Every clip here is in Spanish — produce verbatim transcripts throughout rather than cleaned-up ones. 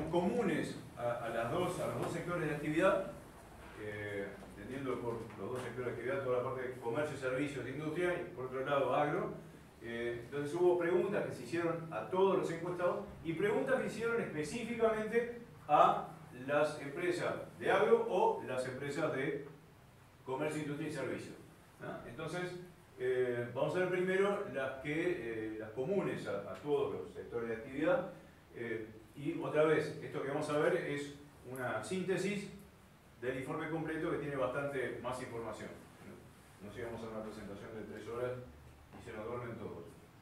comunes a, a, las dos, a los dos sectores de actividad, eh, entendiendo por los dos sectores de actividad toda la parte de comercio, servicios, industria y por otro lado agro. Eh, entonces hubo preguntas que se hicieron a todos los encuestados y preguntas que se hicieron específicamente a las empresas de agro o las empresas de comercio, industria y servicios. ¿No? Entonces, eh, vamos a ver primero las, que, eh, las comunes a, a todos los sectores de actividad. Eh, y otra vez, esto que vamos a ver es una síntesis del informe completo que tiene bastante más información. No, no sé, vamos a hacer una presentación de tres horas y se nos duermen todos.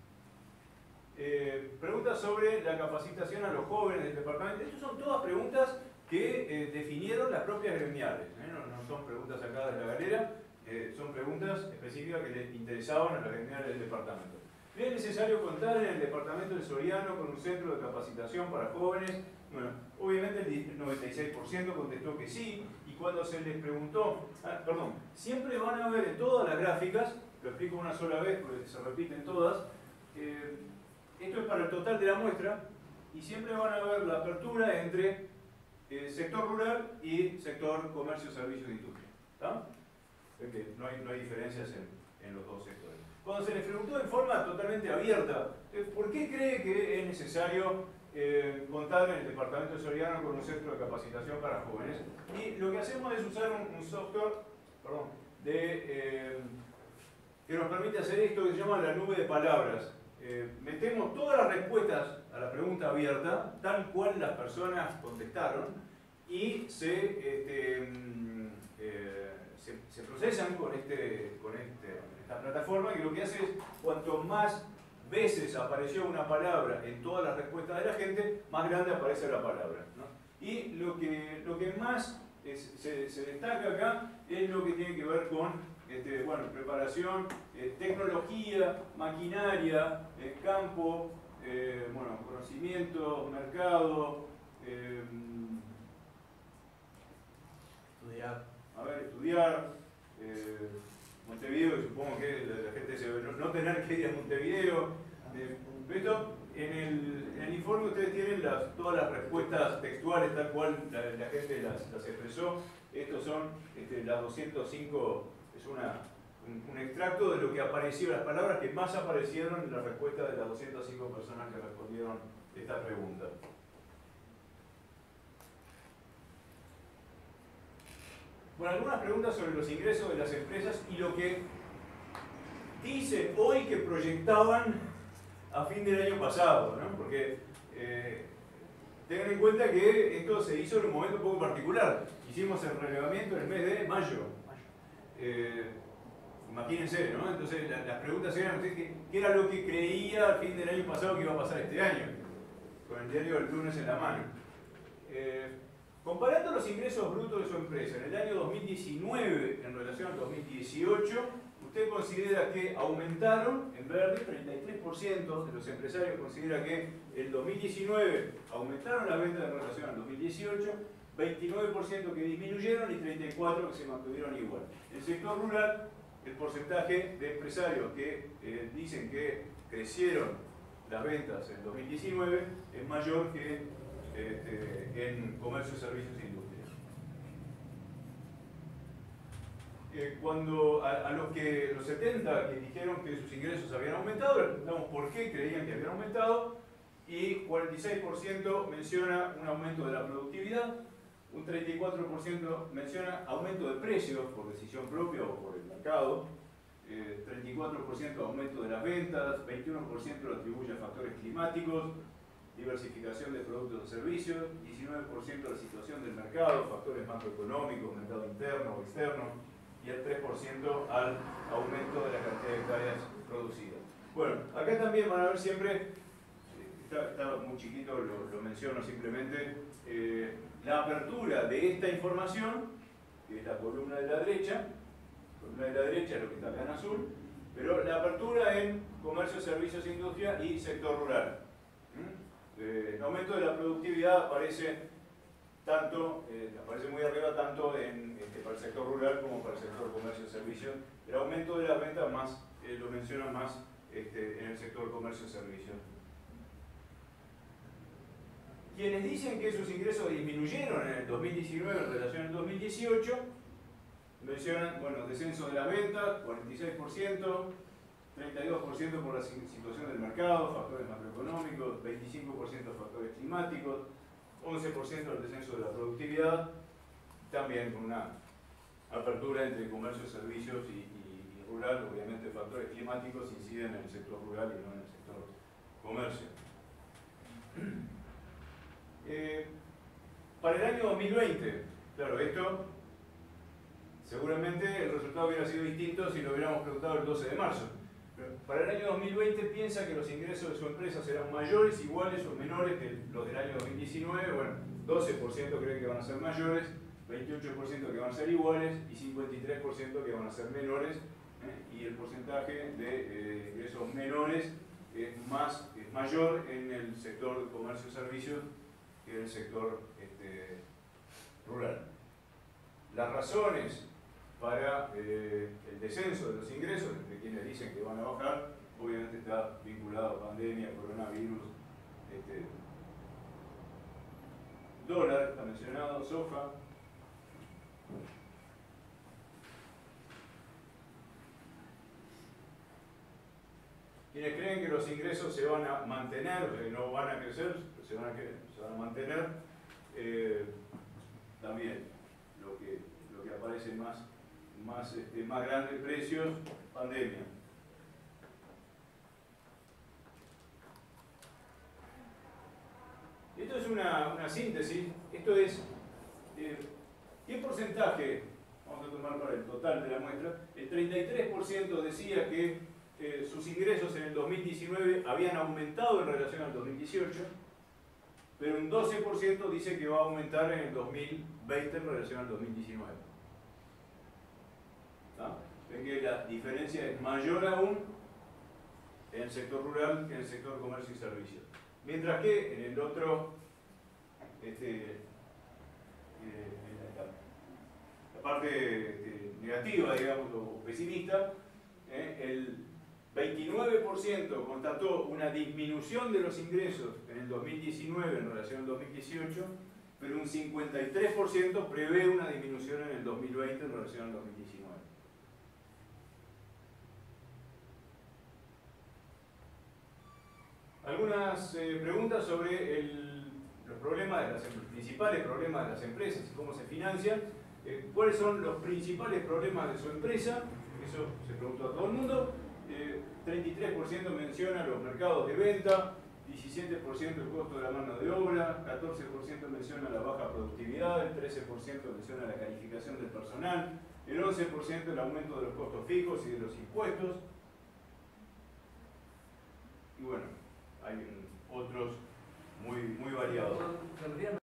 Eh, preguntas sobre la capacitación a los jóvenes del departamento. Estas son todas preguntas que eh, definieron las propias gremiales. ¿eh? No, no son preguntas sacadas de la galera, eh, son preguntas específicas que les interesaban a las gremiales del departamento. ¿Es necesario contar en el departamento del Soriano con un centro de capacitación para jóvenes? Bueno, obviamente el noventa y seis por ciento contestó que sí, y cuando se les preguntó, ah, perdón, siempre van a ver en todas las gráficas, lo explico una sola vez porque se repiten todas, eh, esto es para el total de la muestra, y siempre van a ver la apertura entre eh, sector rural y sector comercio, servicios e industria. ¿Está? Es que no hay, no hay diferencias en, en los dos sectores. Cuando se les preguntó en forma totalmente abierta, ¿por qué cree que es necesario eh, contar en el departamento de Soriano con un centro de capacitación para jóvenes? Y lo que hacemos es usar un, un software perdón, de, eh, que nos permite hacer esto que se llama la nube de palabras. Eh, metemos todas las respuestas a la pregunta abierta, tal cual las personas contestaron, y se, este, eh, se, se procesan con, este, con este, esta plataforma, que lo que hace es, cuanto más veces apareció una palabra en todas las respuestas de la gente, más grande aparece la palabra, ¿no? Y lo que, lo que más es, se, se destaca acá es lo que tiene que ver con Este, bueno, preparación, eh, tecnología, maquinaria, eh, campo, eh, bueno, conocimiento, mercado, eh, estudiar, a ver, estudiar, eh, Montevideo, supongo que la, la gente se no, no tener que ir a Montevideo. Eh, esto, en el, en el informe ustedes tienen las, todas las respuestas textuales tal cual la, la gente las, las expresó. Estos son este, las doscientas cinco. Es una, un, un extracto de lo que apareció, las palabras que más aparecieron en la respuesta de las doscientas cinco personas que respondieron esta pregunta. Bueno, algunas preguntas sobre los ingresos de las empresas y lo que dicen hoy que proyectaban a fin del año pasado, ¿no? Porque eh, tengan en cuenta que esto se hizo en un momento un poco particular. Hicimos el relevamiento en el mes de mayo. Eh, imagínense, ¿no? Entonces la, las preguntas eran ¿qué, ¿qué era lo que creía al fin del año pasado que iba a pasar este año? Con el diario del lunes en la mano. Eh, comparando los ingresos brutos de su empresa en el año dos mil diecinueve en relación al dos mil dieciocho, usted considera que aumentaron, en verde, treinta y tres por ciento de los empresarios considera que el dos mil diecinueve aumentaron la venta en relación al dos mil dieciocho, veintinueve por ciento que disminuyeron y treinta y cuatro por ciento que se mantuvieron igual. En el sector rural, el porcentaje de empresarios que eh, dicen que crecieron las ventas en dos mil diecinueve es mayor que eh, en comercio, servicios e industria. Eh, cuando a, a los que los setenta que dijeron que sus ingresos habían aumentado, les preguntamos por qué creían que habían aumentado, y cuarenta y seis por ciento menciona un aumento de la productividad, un treinta y cuatro por ciento menciona aumento de precios por decisión propia o por el mercado, eh, treinta y cuatro por ciento aumento de las ventas, veintiuno por ciento lo atribuye a factores climáticos, diversificación de productos o servicios, diecinueve por ciento la situación del mercado, factores macroeconómicos, mercado interno o externo, y el tres por ciento al aumento de la cantidad de hectáreas producidas. Bueno, acá también van a ver siempre, está, está muy chiquito, lo, lo menciono simplemente, eh, la apertura de esta información, que es la columna de la derecha, columna de la derecha es lo que está acá en azul, pero la apertura en comercio, servicios, industria y sector rural. ¿Mm? Eh, el aumento de la productividad aparece tanto, eh, aparece muy arriba tanto en, este, para el sector rural como para el sector comercio, servicios. El aumento de las ventas más, eh, lo menciona más este, en el sector comercio, servicios. Quienes dicen que sus ingresos disminuyeron en el dos mil diecinueve en relación al dos mil dieciocho, mencionan, bueno, descenso de las ventas, cuarenta y seis por ciento, treinta y dos por ciento por la situación del mercado, factores macroeconómicos, veinticinco por ciento factores climáticos, once por ciento el descenso de la productividad, también con una apertura entre comercio, servicios y, y, y rural. Obviamente factores climáticos inciden en el sector rural y no en el sector comercio. Eh, para el año dos mil veinte, claro, esto seguramente el resultado hubiera sido distinto si lo hubiéramos preguntado el doce de marzo. Pero para el año dos mil veinte piensa que los ingresos de su empresa serán mayores, iguales o menores que los del año dos mil diecinueve. Bueno, doce por ciento cree que van a ser mayores, veintiocho por ciento que van a ser iguales y cincuenta y tres por ciento que van a ser menores. ¿eh? Y el porcentaje de eh, ingresos menores es, más, es mayor en el sector de comercio y servicios que en el sector este, rural. Las razones para eh, el descenso de los ingresos, entre quienes dicen que van a bajar, obviamente está vinculado a pandemia, coronavirus, este, dólar, está mencionado, soja. Quienes creen que los ingresos se van a mantener, o sea, que no van a crecer, se van a, se van a mantener, eh, también lo que, lo que aparece más, más, este, más grandes precios, pandemia. Esto es una, una síntesis, esto es, eh, ¿qué porcentaje? Vamos a tomar para el total de la muestra. El treinta y tres por ciento decía que eh, sus ingresos en el dos mil diecinueve habían aumentado en relación al dos mil dieciocho, pero un doce por ciento dice que va a aumentar en el dos mil veinte en relación al dos mil diecinueve. ¿Ah? Ven que la diferencia es mayor aún en el sector rural que en el sector comercio y servicios. Mientras que en el otro, este, eh, la, la parte este, negativa, digamos, o pesimista, eh, el veintinueve por ciento constató una disminución de los ingresos en el dos mil diecinueve en relación al dos mil dieciocho, pero un cincuenta y tres por ciento prevé una disminución en el dos mil veinte en relación al dos mil diecinueve. Algunas eh, preguntas sobre el, los problemas de las, los principales problemas de las empresas y cómo se financian. Eh, ¿Cuáles son los principales problemas de su empresa? Eso se preguntó a todo el mundo. Eh, treinta y tres por ciento menciona los mercados de venta, diecisiete por ciento el costo de la mano de obra, catorce por ciento menciona la baja productividad, el trece por ciento menciona la calificación del personal, el once por ciento el aumento de los costos fijos y de los impuestos. Y bueno, hay otros muy, muy variados.